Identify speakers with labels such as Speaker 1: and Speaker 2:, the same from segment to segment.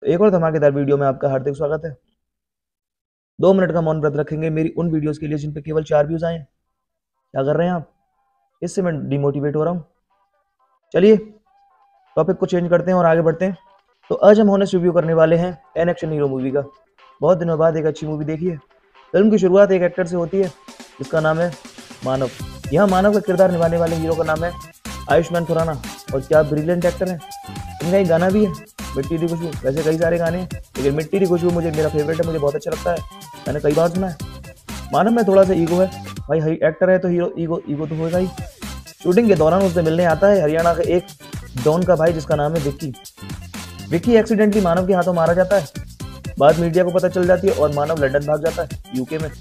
Speaker 1: तो एक और धमाकेदार वीडियो में आपका हार्दिक स्वागत है। 2 मिनट का मौन व्रत रखेंगे मेरी उन वीडियोस के लिए जिन पे केवल 4 व्यूज आए हैं। क्या कर रहे हैं आप? इससे मैं डिमोटिवेट हो रहा हूँ। चलिए टॉपिक को चेंज करते हैं और आगे बढ़ते हैं। तो आज हम ऑनेस्ट रिव्यू करने वाले हैं एन एक्शन हीरो मूवी का। बहुत दिनों बाद एक अच्छी मूवी देखी है। फिल्म की शुरुआत एक एक्टर से होती है जिसका नाम है मानव। यहाँ मानव का किरदार निभाने वाले हीरो का नाम है आयुष्मान खुराना। और क्या ब्रिलियंट एक्टर है। इनका एक गाना भी है मिट्टी दी खुशबू। वैसे कई सारे गाने हैं लेकिन मिट्टी दी खुशबू मुझे मेरा फेवरेट है, मुझे बहुत अच्छा लगता है, मैंने कई बार सुना है। मानव में थोड़ा सा ईगो है भाई, एक्टर है तो हीरो ईगो तो होगा ही। शूटिंग के दौरान उससे मिलने आता है हरियाणा का एक डॉन का भाई जिसका नाम है विक्की। विक्की एक्सीडेंटली मानव के हाथों मारा जाता है। बात मीडिया को पता चल जाती है और मानव लंदन भाग जाता है यूके में।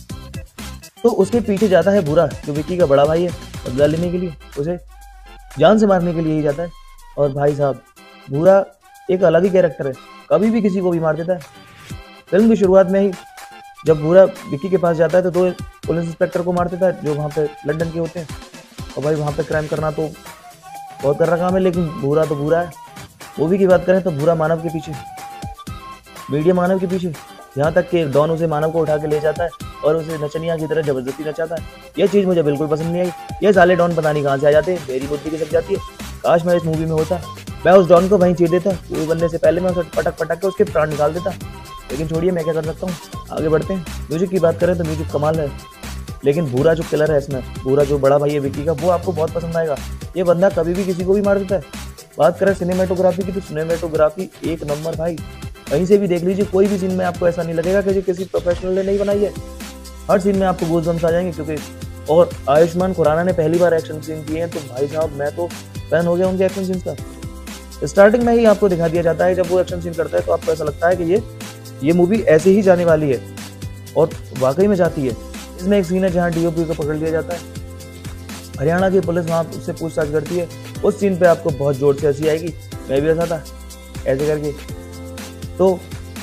Speaker 1: तो उसके पीछे जाता है भूरा जो विक्की का बड़ा भाई है, बदला लेने के लिए, उसे जान से मारने के लिए ही जाता है। और भाई साहब भूरा एक अलग ही कैरेक्टर है, कभी भी किसी को भी मार देता है। फिल्म की शुरुआत में ही जब भूरा विक्की के पास जाता है तो 2 पुलिस इंस्पेक्टर को मार देता है जो वहाँ पे लंदन के होते हैं। और भाई वहाँ पे क्राइम करना तो बहुत कर रहा काम है, लेकिन भूरा तो भूरा है। मूवी की बात करें तो भूरा मानव के पीछे, मीडिया मानव के पीछे, यहाँ तक कि डॉन उसे मानव को उठा के ले जाता है और उसे नचनिया की तरह जबरदस्ती नचाता है। यह चीज़ मुझे बिल्कुल पसंद नहीं आई। ये साले डॉन पता नहीं कहाँ से आ जाते हैं, मेरी बुद्धि खिसक जाती है। काश मैं इस मूवी में होता, मैं उस डॉन को वहीं चीर देता, मूवी बनने से पहले मैं उसे पटक पटक के उसके प्राण निकाल देता। लेकिन छोड़िए, मैं क्या कर सकता हूँ, आगे बढ़ते हैं। म्यूजिक की बात करें तो म्यूजिक कमाल है, लेकिन भूरा जो किलर है इसमें, भूरा जो बड़ा भाई है विक्की का, वो आपको बहुत पसंद आएगा। ये बंदा कभी भी किसी को भी मार देता है। बात करें सिनेमेटोग्राफी की तो सिनेमेटोग्राफी एक नंबर भाई। कहीं से भी देख लीजिए, कोई भी सीन में आपको ऐसा नहीं लगेगा कि किसी प्रोफेशनल ने नहीं बनाई है। हर सीन में आपको गूज़बम्स आ जाएंगे क्योंकि और आयुष्मान खुराना ने पहली बार एक्शन सीन किए हैं तो भाई साहब मैं तो फैन हो गया उनके एक्शन सीन्स का। स्टार्टिंग में ही आपको दिखा दिया जाता है, जब वो एक्शन सीन करता है तो आपको ऐसा लगता है कि ये मूवी ऐसे ही जाने वाली है, और वाकई में जाती है। इसमें एक सीन है जहाँ डीओपी को पकड़ लिया जाता है, हरियाणा की पुलिस वहाँ उससे पूछताछ करती है। उस सीन पे आपको बहुत जोर से हंसी आएगी, मैं भी हंसा था ऐसे करके। तो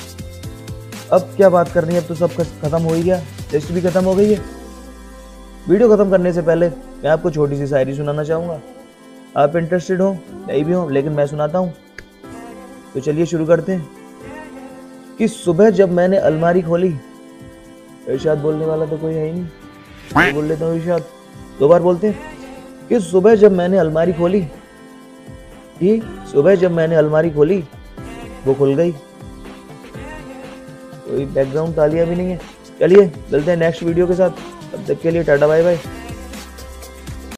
Speaker 1: अब क्या बात करनी है, अब तो सब खत्म हो ही गया, लिस्ट भी खत्म हो गई है। वीडियो खत्म करने से पहले मैं आपको छोटी सी शायरी सुनाना चाहूँगा। आप इंटरेस्टेड हो नहीं भी हो, लेकिन मैं सुनाता हूँ। तो चलिए शुरू करते हैं। कि सुबह जब मैंने अलमारी खोली, इरशाद बोलने वाला तो कोई है ही नहीं, तो बोल लेता हूँ इरशाद, 2 बार बोलते हैं। कि सुबह जब मैंने अलमारी खोली, कि सुबह जब मैंने अलमारी खोली वो खुल गई। कोई बैकग्राउंड तालियां भी नहीं है। चलिए मिलते हैं नेक्स्ट वीडियो के साथ, तब तक के लिए टाटा बाय बाय।